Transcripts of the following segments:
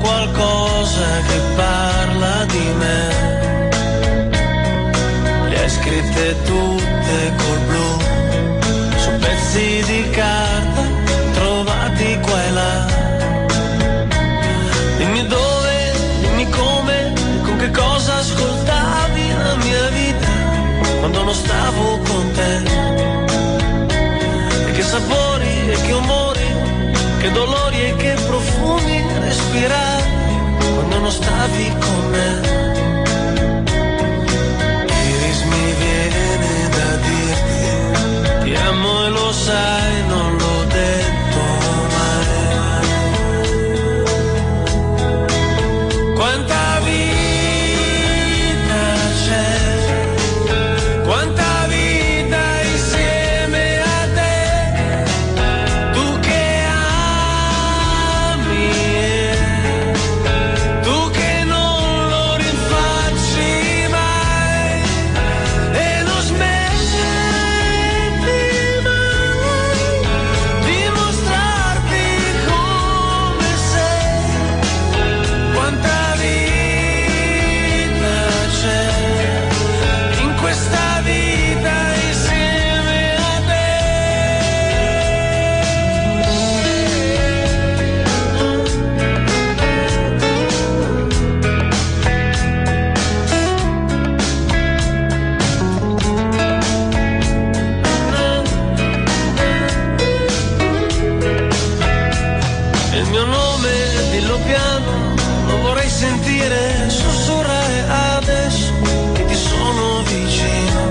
qualcosa che parla di me. Le hai scritte tutte col blu, su pezzi di carta trovati qua e là. Dimmi dove, dimmi come, con che cosa ascoltavi la mia vita quando non stavo con te. E che sapori e che umori, che dolori e che profumi respiravi quando non stavi con me. Iris, mi viene da dirti ti amo e lo sai, non l'ho detto mai. Quanta vita c'è, quanta vita insieme a te, tu che ami tu che non lo rinfacci mai e non smetti mai di mostrarti come sei. Quanta vita c'è in questa vita insieme a te. Il mio nome, dillo piano, lo vorrei sentire sussurrare adesso che ti sono vicino.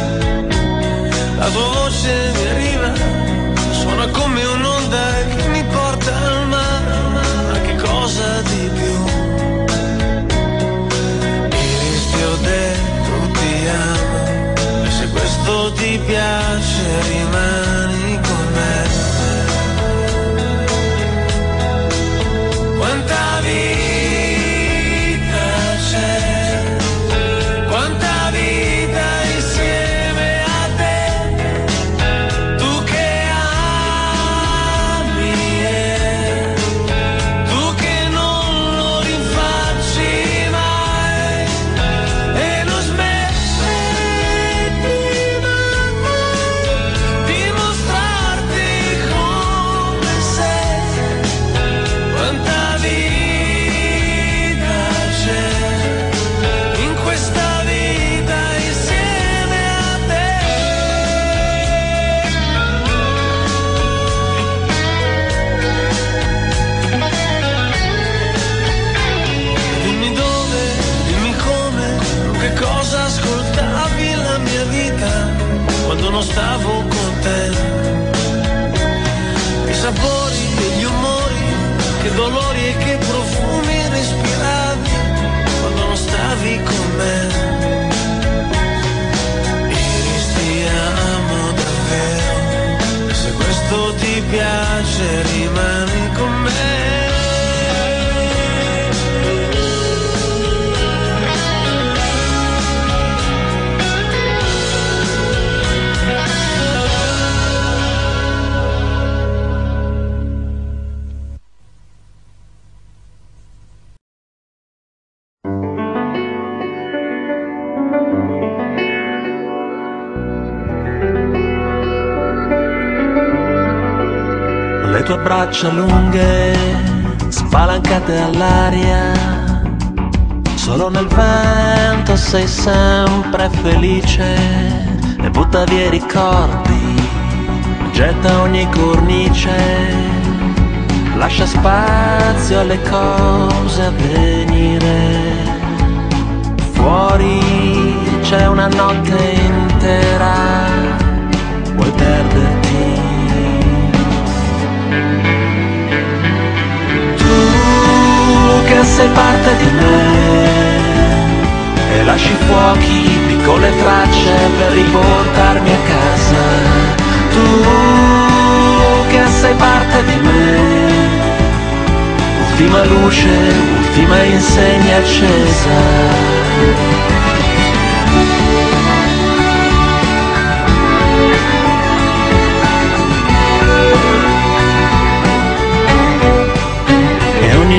La tua voce mi arriva, suona come un'onda che mi porta al mare, ma che cosa di più. Iris, ti ho detto ti amo, e se questo ti piace rimani con me. Quanta vita c'è, quanta vita insieme a te, tu che ami tu che non lo rinfacci mai e non smetti mai di mostrarti come sei. Quanta vita c'è in questa vita insieme a te. Dimmi dove, dimmi come, con che cosa ascoltavi la mia vita quando non stavo con te. I sapori e gli umori, che dolori e che profumi respiravi quando non stavi con me. Iris, ti amo davvero, e se questo ti piace rimani con me. Le tue braccia lunghe, spalancate all'aria, solo nel vento sei sempre felice e butta via i ricordi, getta ogni cornice, lascia spazio alle cose a venire. Fuori c'è una notte intera, vuoi perderti? Che sei parte di me e lasci fuochi, piccole tracce per riportarmi a casa. Tu che sei parte di me, ultima luce, ultima insegna accesa.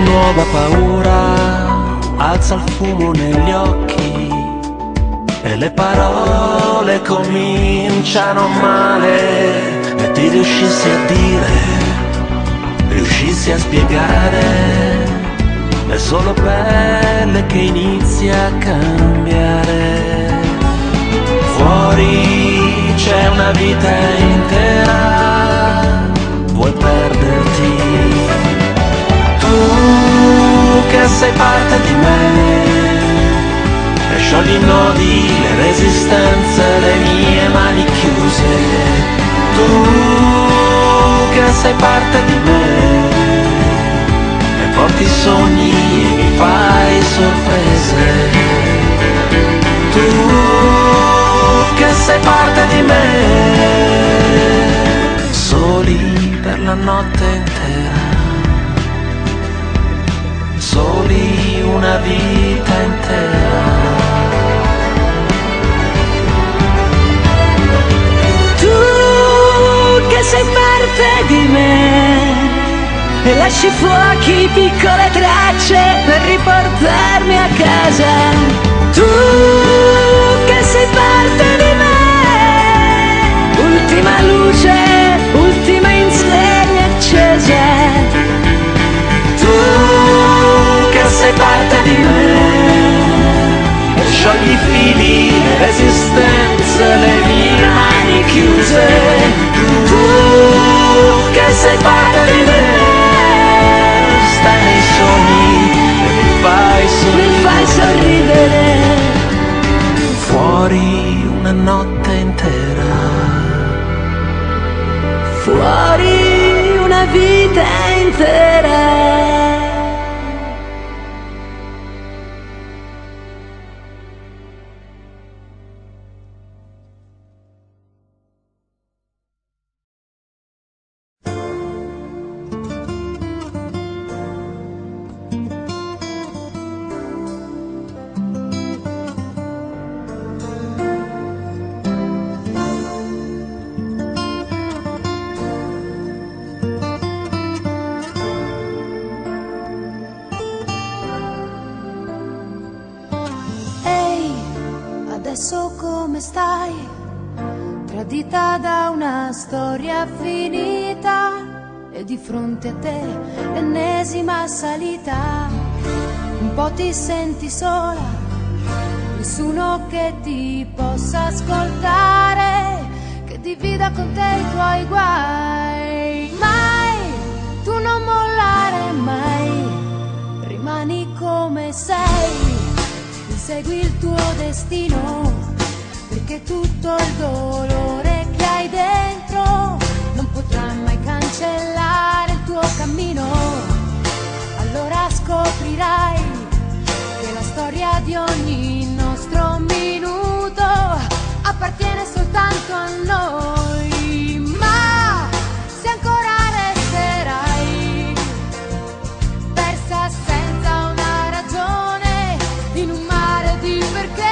nuova paura alza il fumo negli occhi e le parole cominciano male. E ti riuscissi a dire, riuscissi a spiegare, è solo pelle che inizia a cambiare. Fuori c'è una vita intera, vuoi perderti? Tu che sei parte di me, e sciogli i nodi, le resistenze, le mie mani chiuse. Tu che sei parte di me, e porti sogni e mi fai sorprese. Tu che sei parte di me, soli per la notte intera, soli una vita intera. Tu che sei parte di me e lasci fuochi, piccole tracce per riportarmi a casa. Tu che sei parte di me, ultima luce, ultima insegna accesa. Tu che sei parte di me, e sciogli i fili, le resistenze, le mie mani chiuse. Tu che sei parte di me, stai nei sogni e mi fai sorridere. Fuori una notte intera, Fuori una vita intera. Adesso come stai? Tradita da una storia finita e di fronte a te l'ennesima salita. Un po' ti senti sola, nessuno che ti possa ascoltare, che divida con te i tuoi guai. Mai, tu non mollare mai, rimani come sei. Segui il tuo destino, perché tutto il dolore che hai dentro non potrà mai cancellare il tuo cammino. Allora scoprirai che la storia di ogni nostro minuto appartiene soltanto a noi. Ma se ancora resterai persa senza una ragione in un mare di perché,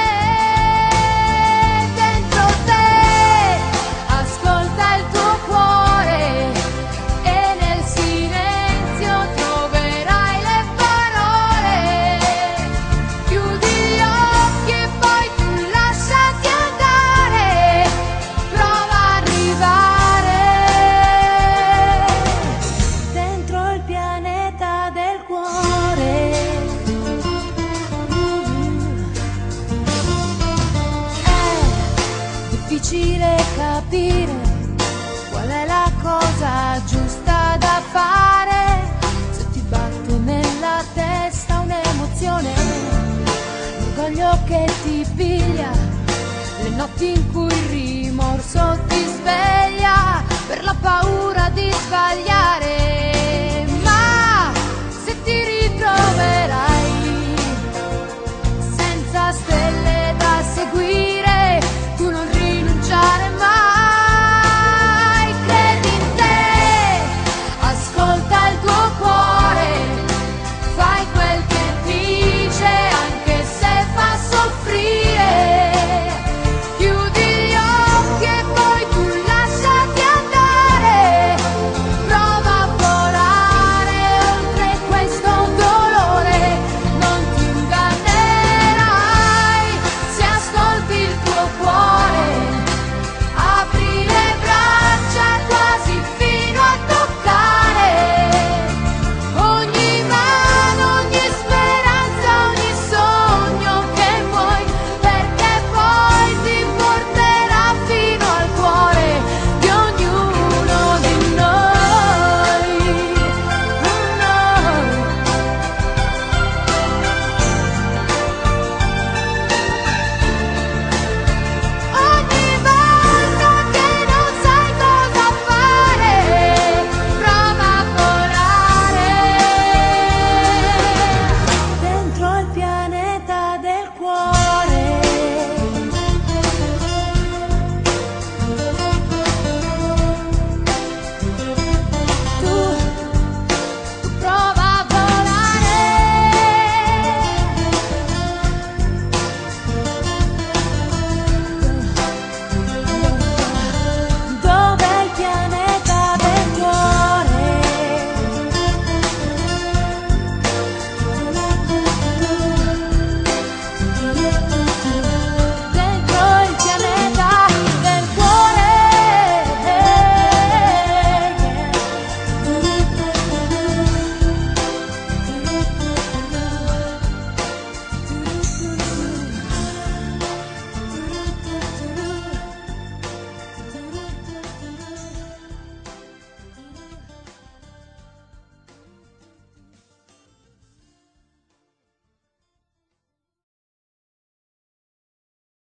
dentro te ascolta il tuo cuore e nel silenzio troverai le parole. Chiudi gli occhi e poi tu lasciati andare, prova a arrivare dentro il pianeta del cuore. Difficile capire qual è la cosa giusta da fare, se ti batte nella testa un'emozione, l'orgoglio che ti piglia, le notti in cui il rimorso ti sveglia per la paura di sbagliare.